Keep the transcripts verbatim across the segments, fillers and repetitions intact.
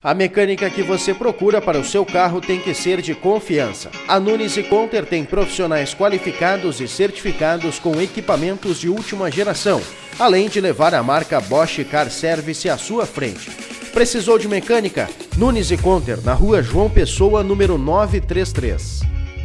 A mecânica que você procura para o seu carro tem que ser de confiança. A Nunes e Conter tem profissionais qualificados e certificados com equipamentos de última geração, além de levar a marca Bosch Car Service à sua frente. Precisou de mecânica? Nunes e Conter, na rua João Pessoa, número novecentos e trinta e três.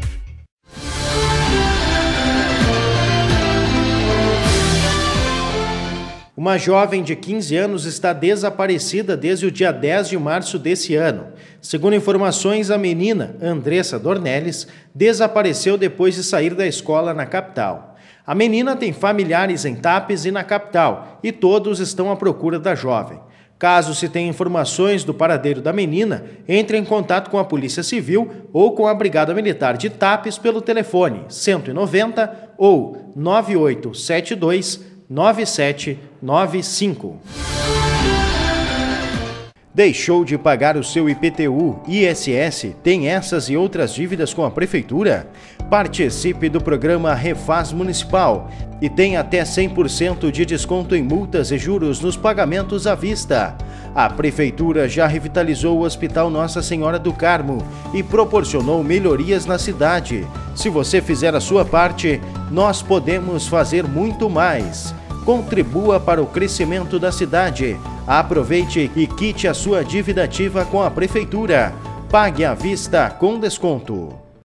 Uma jovem de quinze anos está desaparecida desde o dia dez de março desse ano. Segundo informações, a menina, Andressa Dornelles, desapareceu depois de sair da escola na capital. A menina tem familiares em Tapes e na capital, e todos estão à procura da jovem. Caso se tenha informações do paradeiro da menina, entre em contato com a Polícia Civil ou com a Brigada Militar de Tapes pelo telefone cento e noventa ou nove oito sete dois nove sete nove cinco. Deixou de pagar o seu I P T U, I S S, tem essas e outras dívidas com a Prefeitura? Participe do programa Refaz Municipal e tem até cem por cento de desconto em multas e juros nos pagamentos à vista. A Prefeitura já revitalizou o Hospital Nossa Senhora do Carmo e proporcionou melhorias na cidade. Se você fizer a sua parte, nós podemos fazer muito mais. Contribua para o crescimento da cidade. Aproveite e quite a sua dívida ativa com a Prefeitura. Pague à vista com desconto.